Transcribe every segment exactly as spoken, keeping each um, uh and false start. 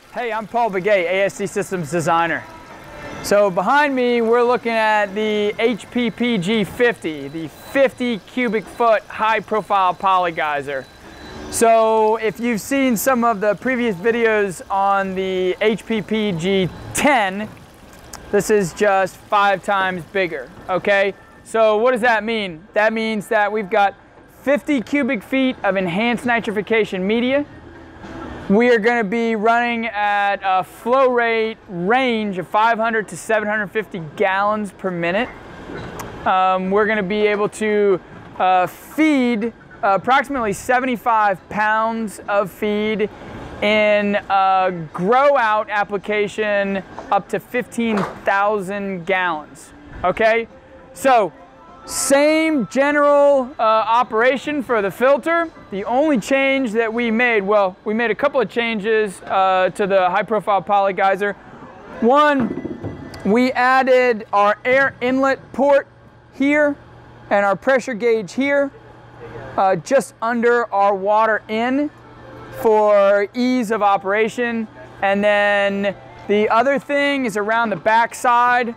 Hey, I'm Paul Begay, A S D Systems Designer. So behind me, we're looking at the H P P G fifty, the fifty cubic foot high profile polygeyser. So if you've seen some of the previous videos on the H P P G ten, this is just five times bigger, okay? So what does that mean? That means that we've got fifty cubic feet of enhanced nitrification media. We are going to be running at a flow rate range of five hundred to seven hundred fifty gallons per minute. Um, we're going to be able to uh, feed approximately seventy-five pounds of feed in a grow out application up to fifteen thousand gallons. Okay, so same general uh, operation for the filter. The only change that we made, well, we made a couple of changes uh, to the high profile polygeyser. One, we added our air inlet port here and our pressure gauge here, uh, just under our water in for ease of operation. And then the other thing is around the back side.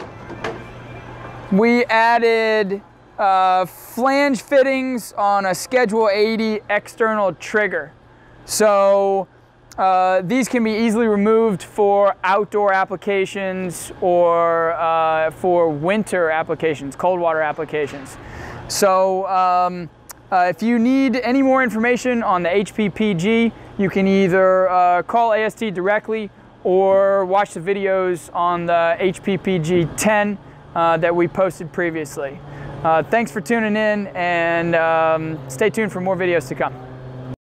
We added uh, flange fittings on a Schedule eighty external trigger. So uh, these can be easily removed for outdoor applications or uh, for winter applications, cold water applications. So um, uh, if you need any more information on the H P P G, you can either uh, call A S T directly or watch the videos on the H P P G ten. Uh, that we posted previously. Uh, thanks for tuning in, and um, stay tuned for more videos to come.